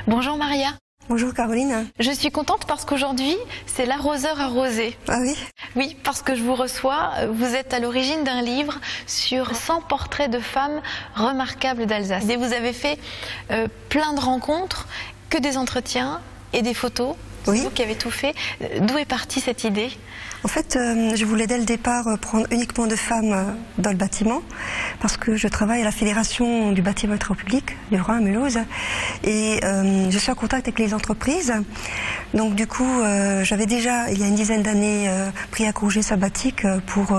Bonjour Maria. Bonjour Caroline. Je suis contente parce qu'aujourd'hui, c'est l'arroseur arrosé. Ah oui? Oui, parce que je vous reçois. Vous êtes à l'origine d'un livre sur 100 portraits de femmes remarquables d'Alsace. Et vous avez fait plein de rencontres, que des entretiens et des photos. Oui. C'est vous qui avez tout fait. D'où est partie cette idée? En fait, je voulais dès le départ prendre uniquement de femmes dans le bâtiment, parce que je travaille à la Fédération du bâtiment et travaux publics du Rhin à Mulhouse, et je suis en contact avec les entreprises. Donc du coup, j'avais déjà, il y a une dizaine d'années, pris un congé sabbatique pour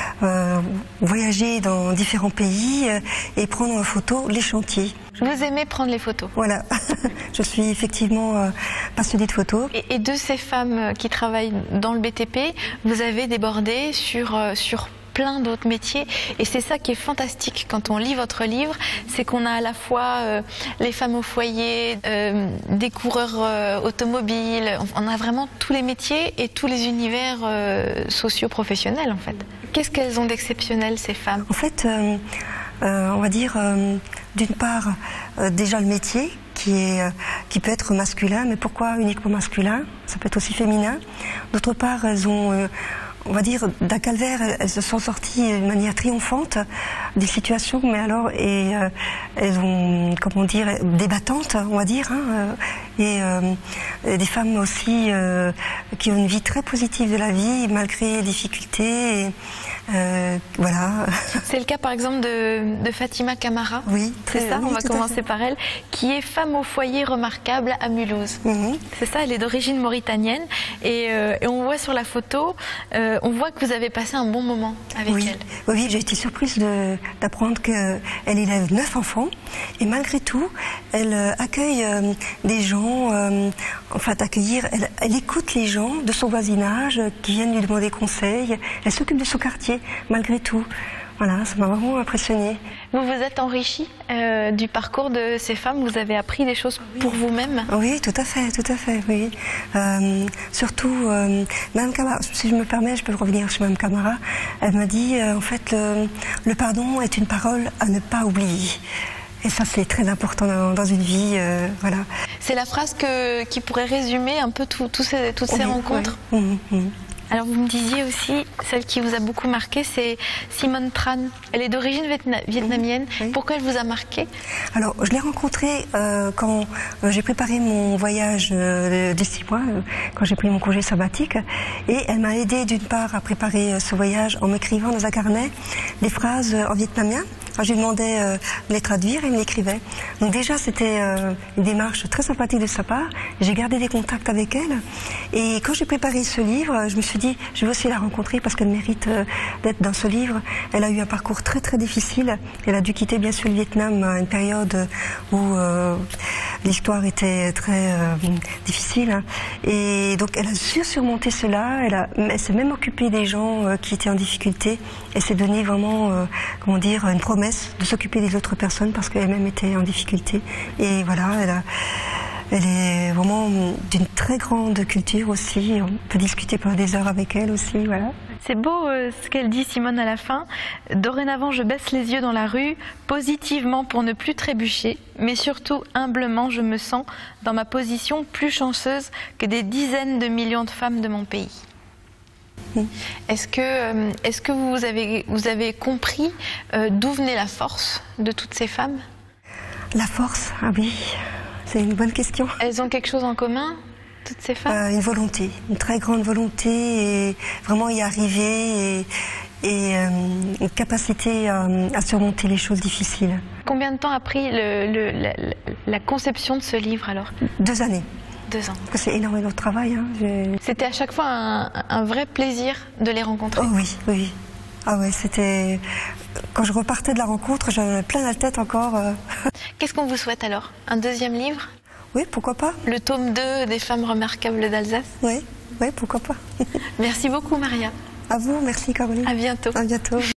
voyager dans différents pays et prendre en photo les chantiers. Vous aimez prendre les photos? Voilà, je suis effectivement passionnée de photos. Et de ces femmes qui travaillent dans le BTP, vous avez débordé sur plein d'autres métiers, et c'est ça qui est fantastique quand on lit votre livre, c'est qu'on a à la fois les femmes au foyer, des coureurs automobiles, on a vraiment tous les métiers et tous les univers socio-professionnels en fait. Qu'est-ce qu'elles ont d'exceptionnel ces femmes? En fait, on va dire d'une part déjà le métier qui peut être masculin, mais pourquoi uniquement masculin? Ça peut être aussi féminin. D'autre part, elles ont on va dire, d'un calvaire, elles se sont sorties de manière triomphante des situations, mais alors, elles ont, comment dire, des battantes, on va dire, hein, et des femmes aussi qui ont une vie très positive de la vie, malgré les difficultés, et, voilà. C'est le cas par exemple de Fatima Camara. Oui. C'est ça, oui, on va commencer par elle, qui est femme au foyer remarquable à Mulhouse. C'est ça, elle est d'origine mauritanienne, et on voit sur la photo, on voit que vous avez passé un bon moment avec elle. Oui, j'ai été surprise d'apprendre qu'elle élève 9 enfants, et malgré tout, elle accueille des gens, enfin d'accueillir, elle écoute les gens de son voisinage qui viennent lui demander conseil, elle s'occupe de son quartier, malgré tout. Voilà, ça m'a vraiment impressionnée. Vous vous êtes enrichie du parcours de ces femmes, vous avez appris des choses pour vous-même? Oui, tout à fait, oui. Surtout, Mme Camara, si je me permets, je peux revenir sur Mme Camara, elle m'a dit, en fait, le pardon est une parole à ne pas oublier. Et ça, c'est très important dans une vie, voilà. C'est la phrase qui pourrait résumer un peu toutes ces rencontres. Alors vous me disiez aussi, celle qui vous a beaucoup marqué, c'est Simone Tran. Elle est d'origine vietnamienne. Pourquoi elle vous a marqué? Alors je l'ai rencontrée quand j'ai préparé mon voyage de 6 mois, quand j'ai pris mon congé sabbatique. Et elle m'a aidée d'une part à préparer ce voyage en m'écrivant dans un carnet des phrases en vietnamien. Alors, je lui demandais de les traduire et il me l'écrivait. Donc déjà, c'était une démarche très sympathique de sa part. J'ai gardé des contacts avec elle. Et quand j'ai préparé ce livre, je me suis dit, je vais aussi la rencontrer parce qu'elle mérite d'être dans ce livre. Elle a eu un parcours très très difficile. Elle a dû quitter bien sûr le Vietnam à une période où l'histoire était très difficile. Et donc elle a su surmonter cela. Elle s'est même occupée des gens qui étaient en difficulté. Elle s'est donné vraiment, comment dire, une promesse de s'occuper des autres personnes parce qu'elle-même était en difficulté. Et voilà, elle est vraiment d'une très grande culture aussi. On peut discuter pendant des heures avec elle aussi, voilà. C'est beau ce qu'elle dit, Simone, à la fin. Dorénavant, je baisse les yeux dans la rue, positivement pour ne plus trébucher, mais surtout, humblement, je me sens dans ma position plus chanceuse que des dizaines de millions de femmes de mon pays. Est-ce que vous avez compris d'où venait la force de toutes ces femmes? La force, ah oui, c'est une bonne question. Elles ont quelque chose en commun, toutes ces femmes? Une volonté, une très grande volonté, et vraiment y arriver, et une capacité à surmonter les choses difficiles. Combien de temps a pris la conception de ce livre alors? 2 années. 2 ans. C'est énormément de travail. Hein. C'était à chaque fois un vrai plaisir de les rencontrer? Oh oui. Ah ouais, c'était... Quand je repartais de la rencontre, j'avais plein la tête encore. Qu'est-ce qu'on vous souhaite alors? Un 2e livre? Oui, pourquoi pas. Le tome 2 des femmes remarquables d'Alsace? Oui, pourquoi pas. Merci beaucoup Maria. À vous, merci Caroline. À bientôt. À bientôt.